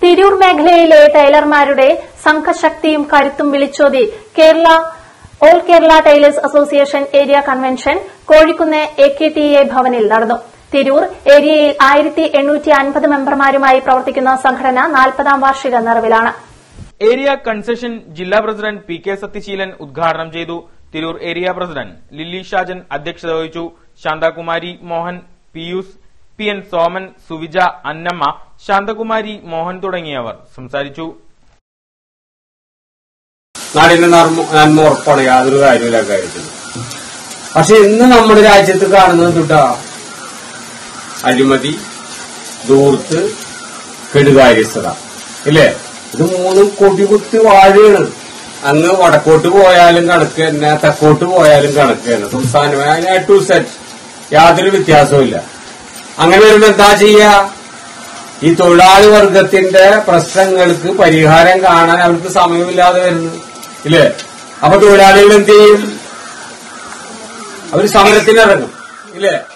തിരൂർ മേഖലയിലെ ടൈലർമാരുടെ സംഘശക്തിയും കരുത്തും വിളിച്ചോതി all Kerala tailors association area convention Kozhikkunnu AKTA ഭവനിൽ നടന്നു. തിരൂർ ഏരിയയിൽ 1850 മെമ്പർമാരുമായി പ്രവർത്തിക്കുന്ന സംഘടന 40ാം വാർഷിക നിറവിലാണ്. ഏരിയ കൺസെഷൻ ജില്ലാ പ്രസിഡന്റ് PK സത്യശീലൻ ഉദ്ഘാടനം ചെയ്തു. തിരൂർ ഏരിയ പ്രസിഡന്റ് ലില്ലി ഷാജൻ അധ്യക്ഷത വഹിച്ചു. ശാന്തകുമാരി മോഹൻ, പിയൂസ്, PN സോമൻ, സുവിജ, അന്നമ്മ, ശാന്തകുമാരി മോഹൻ തുടങ്ങിയവർ സംസാരിച്ചു. നാടിന്റെ നന്മ ഉറപ്പാണ്, യാതൊരു കാര്യമില്ല കാര്യത്തിൽ. പക്ഷെ ഇന്ന് നമ്മുടെ രാജ്യത്ത് കാണുന്നത് അഴിമതി, ധൂർത്ത്, കെടുകാര്യസ്ഥത ഇല്ലേ? ഇത് മൂന്നും കൊടികുത്തി വാഴുകയാണ്. അങ്ങ് വടക്കോട്ട് പോയാലും കണക്ക് തന്നെ, തെക്കോട്ട് പോയാലും കണക്ക് തന്നെ. സംസ്ഥാനമായ ടു സെറ്റ് യാതൊരു വ്യത്യാസവും. അങ്ങനെ വരുമ്പോ എന്താ ചെയ്യാ? ഈ തൊഴിലാളി വർഗത്തിന്റെ പ്രശ്നങ്ങൾക്ക് പരിഹാരം കാണാൻ അവർക്ക് സമയമില്ലാതെ വരുന്നു ഇല്ലേ? അപ്പൊ തൊഴിലാളികൾ എന്ത് ചെയ്യും? അവർ സമരത്തിനിറങ്ങും ഇല്ലേ?